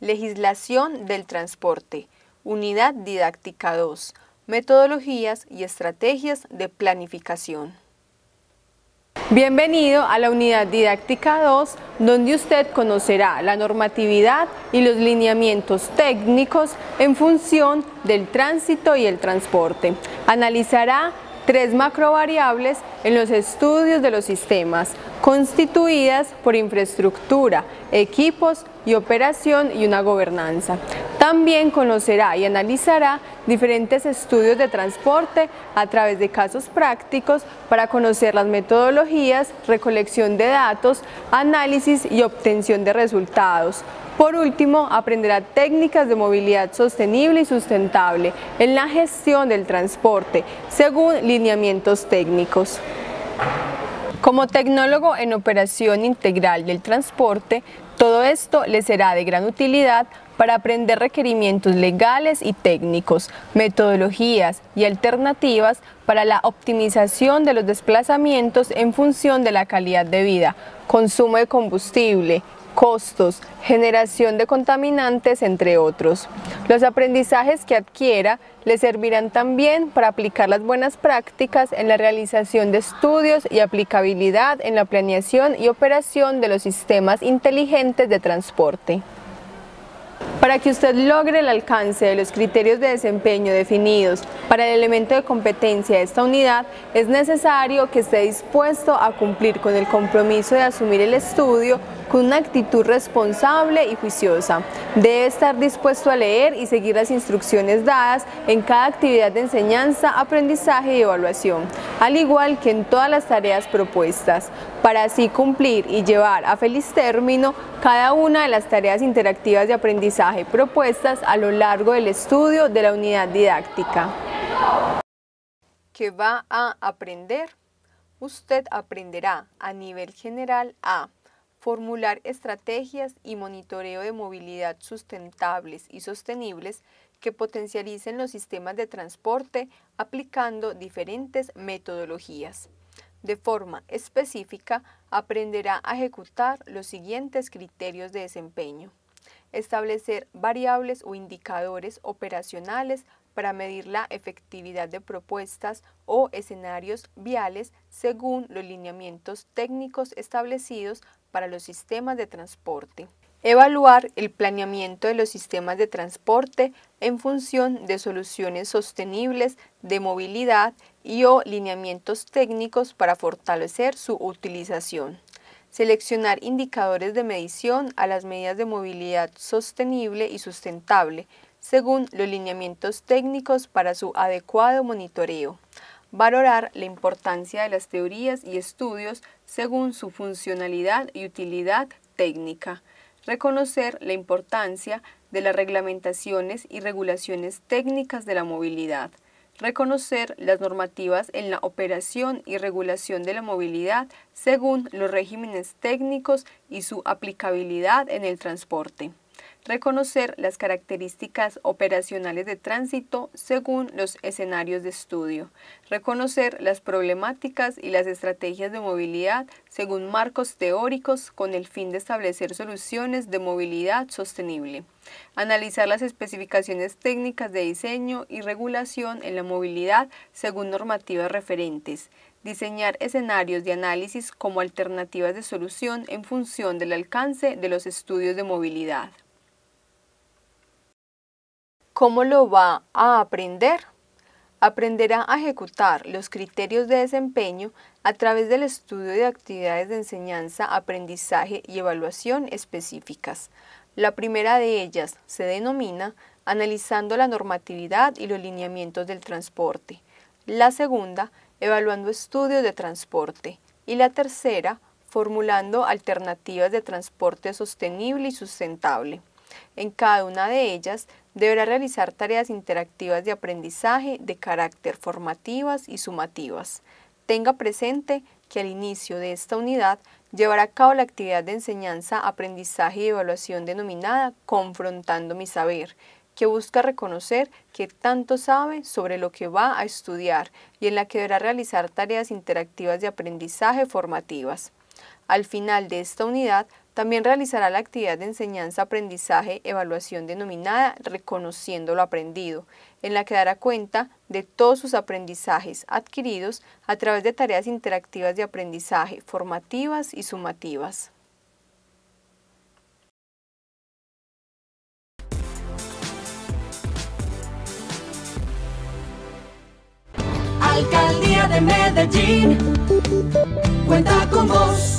Legislación del transporte. Unidad didáctica 2. Metodologías y estrategias de planificación. Bienvenido a la unidad didáctica 2, donde usted conocerá la normatividad y los lineamientos técnicos en función del tránsito y el transporte. Analizará 3 macrovariables en los estudios de los sistemas, constituidas por infraestructura, equipos y operación y una gobernanza. También conocerá y analizará diferentes estudios de transporte a través de casos prácticos para conocer las metodologías, recolección de datos, análisis y obtención de resultados. Por último, aprenderá técnicas de movilidad sostenible y sustentable en la gestión del transporte, según lineamientos técnicos. Como tecnólogo en operación integral del transporte, todo esto le será de gran utilidad para aprender requerimientos legales y técnicos, metodologías y alternativas para la optimización de los desplazamientos en función de la calidad de vida, consumo de combustible, costos, generación de contaminantes, entre otros. Los aprendizajes que adquiera le servirán también para aplicar las buenas prácticas en la realización de estudios y aplicabilidad en la planeación y operación de los sistemas inteligentes de transporte. Para que usted logre el alcance de los criterios de desempeño definidos para el elemento de competencia de esta unidad, es necesario que esté dispuesto a cumplir con el compromiso de asumir el estudio con una actitud responsable y juiciosa. Debe estar dispuesto a leer y seguir las instrucciones dadas en cada actividad de enseñanza, aprendizaje y evaluación, al igual que en todas las tareas propuestas, para así cumplir y llevar a feliz término cada una de las tareas interactivas de aprendizaje propuestas a lo largo del estudio de la unidad didáctica. ¿Qué va a aprender? Usted aprenderá a nivel general a formular estrategias y monitoreo de movilidad sustentables y sostenibles que potencialicen los sistemas de transporte aplicando diferentes metodologías. De forma específica, aprenderá a ejecutar los siguientes criterios de desempeño. Establecer variables o indicadores operacionales para medir la efectividad de propuestas o escenarios viales según los lineamientos técnicos establecidos para los sistemas de transporte. Evaluar el planeamiento de los sistemas de transporte en función de soluciones sostenibles de movilidad y/o lineamientos técnicos para fortalecer su utilización. Seleccionar indicadores de medición a las medidas de movilidad sostenible y sustentable, según los lineamientos técnicos para su adecuado monitoreo. Valorar la importancia de las teorías y estudios según su funcionalidad y utilidad técnica. Reconocer la importancia de las reglamentaciones y regulaciones técnicas de la movilidad. Reconocer las normativas en la operación y regulación de la movilidad según los regímenes técnicos y su aplicabilidad en el transporte. Reconocer las características operacionales de tránsito según los escenarios de estudio. Reconocer las problemáticas y las estrategias de movilidad según marcos teóricos con el fin de establecer soluciones de movilidad sostenible. Analizar las especificaciones técnicas de diseño y regulación en la movilidad según normativas referentes. Diseñar escenarios de análisis como alternativas de solución en función del alcance de los estudios de movilidad. ¿Cómo lo va a aprender? Aprenderá a ejecutar los criterios de desempeño a través del estudio de actividades de enseñanza, aprendizaje y evaluación específicas. La primera de ellas se denomina analizando la normatividad y los lineamientos del transporte. La segunda, evaluando estudios de transporte. Y la tercera, formulando alternativas de transporte sostenible y sustentable. En cada una de ellas deberá realizar tareas interactivas de aprendizaje de carácter formativas y sumativas. Tenga presente que al inicio de esta unidad llevará a cabo la actividad de enseñanza, aprendizaje y evaluación denominada Confrontando mi saber, que busca reconocer qué tanto sabe sobre lo que va a estudiar y en la que deberá realizar tareas interactivas de aprendizaje formativas. Al final de esta unidad También realizará la actividad de enseñanza-aprendizaje-evaluación denominada Reconociendo lo Aprendido, en la que dará cuenta de todos sus aprendizajes adquiridos a través de tareas interactivas de aprendizaje, formativas y sumativas. Alcaldía de Medellín, cuenta con vos.